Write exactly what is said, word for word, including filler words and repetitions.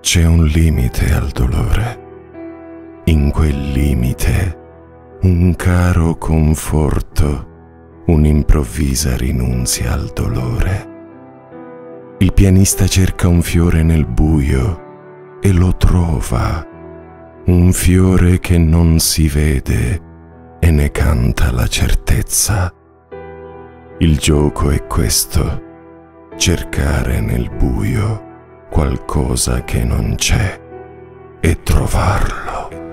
c'è un limite al dolore. In quel limite un caro conforto, un'improvvisa rinunzia al dolore. Il pianista cerca un fiore nel buio e lo trova, un fiore che non si vede e ne canta la certezza. Il gioco è questo, cercare nel buio qualcosa che non c'è e trovarlo.